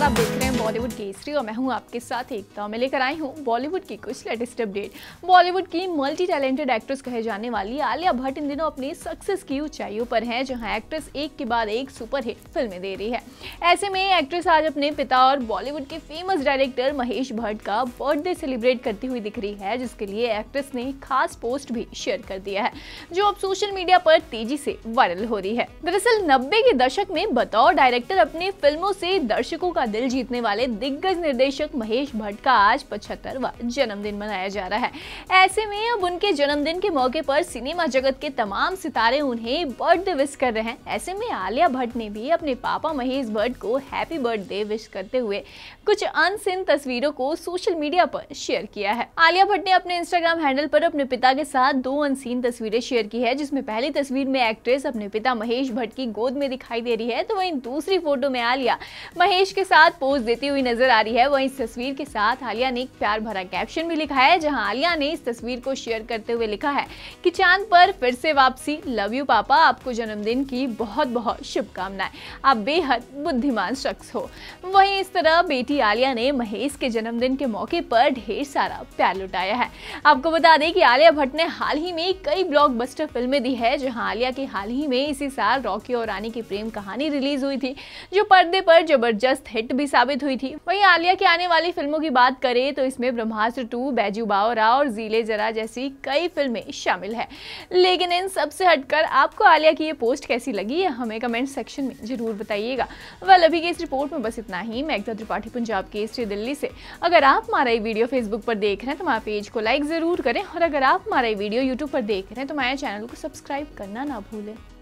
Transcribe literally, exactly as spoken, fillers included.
आप देख रहे हैं बॉलीवुड केसरी और मैं हूं आपके साथ एकता। मैं लेकर आई हूं बॉलीवुड की कुछ लेटेस्ट अपडेट। बॉलीवुड की मल्टी टैलेंटेड एक्ट्रेस कहे जाने वाली आलिया भट्ट इन दिनों अपनी सक्सेस की ऊंचाइयों पर हैं, जहां एक्ट्रेस एक के बाद एक सुपरहिट फिल्में दे रही है। ऐसे में एक्ट्रेस आज अपने पिता और बॉलीवुड के फेमस डायरेक्टर महेश भट्ट का बर्थडे सेलिब्रेट करती हुई दिख रही है, जिसके लिए एक्ट्रेस ने खास पोस्ट भी शेयर कर दिया है, जो अब सोशल मीडिया पर तेजी से वायरल हो रही है। दरअसल नब्बे के दशक में बतौर डायरेक्टर अपने फिल्मों से दर्शकों का दिल जीतने वाले दिग्गज निर्देशक महेश भट्ट का आज पचहत्तरवां जन्मदिन मनाया जा रहा है। ऐसे में अब उनके जन्मदिन के मौके पर सिनेमा जगत के तमाम सितारे उन्हें बर्थडे विश कर रहे हैं। ऐसे में आलिया भट्ट ने भी अपने पापा महेश भट्ट को हैप्पी बर्थडे विश करते हुए कुछ अनसीन तस्वीरों को सोशल मीडिया पर शेयर किया है। आलिया भट्ट ने अपने इंस्टाग्राम हैंडल पर अपने पिता के साथ दो अनसीन तस्वीरें शेयर की है, जिसमें पहली तस्वीर में एक्ट्रेस अपने पिता महेश भट्ट की गोद में दिखाई दे रही है, तो वहीं दूसरी फोटो में आलिया महेश के साथ पोज देती हुई नजर आ रही है। वहीं इस तस्वीर के साथ आलिया ने एक प्यार भरा कैप्शन भी लिखा है, जहां आलिया ने इस तस्वीर को शेयर करते हुए लिखा है कि चांद पर फिर से वापसी, लव यू पापा, आपको जन्मदिन की बहुत बहुत शुभकामनाएं, आप बेहद बुद्धिमान शख्स हो। वहीं इस तरह बेटी आलिया ने महेश के जन्मदिन के मौके पर ढेर सारा प्यार लुटाया है। आपको बता दें कि आलिया भट्ट ने हाल ही में कई ब्लॉकबस्टर फिल्में दी है, जहां आलिया की हाल ही में इसी साल रॉकी और रानी की प्रेम कहानी रिलीज हुई थी, जो पर्दे पर जबरदस्त हिट भी साबित हुई थी। वहीं आलिया की आने वाली फिल्मों की बात करें तो इसमें ब्रह्मास्त्र टू, बैजू बावरा और जीले जरा जैसी कई फिल्में शामिल है। लेकिन इन सबसे हटकर आपको आलिया की ये पोस्ट कैसी लगी है, हमें कमेंट सेक्शन में जरूर बताइएगा। वेल अभी की इस रिपोर्ट में बस इतना ही। मैं एकता त्रिपाठी, पंजाब केसरी, दिल्ली से। अगर आप हमारा ये वीडियो फेसबुक पर देख रहे हैं तो हमारे पेज को लाइक जरूर करें, और अगर आप हमारा ये वीडियो यूट्यूब पर देख रहे हैं तो हमारे चैनल को सब्सक्राइब करना ना भूलें।